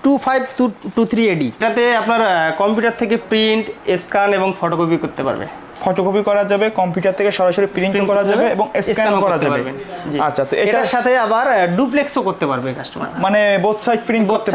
2523 AD। এটাতে আপনার কম্পিউটার থেকে প্রিন্ট, স্ক্যান এবং ফটোকপি করতে পারবে। ফটোকপি করা যাবে, কম্পিউটার থেকে সরাসরি প্রিন্ট করা যাবে এবং স্ক্যান করা যাবে। আচ্ছা, তো এটার সাথে আবার ডুপ্লেক্সও করতে পারবে কাস্টমার, মানে বোথ সাইড প্রিন্ট করতে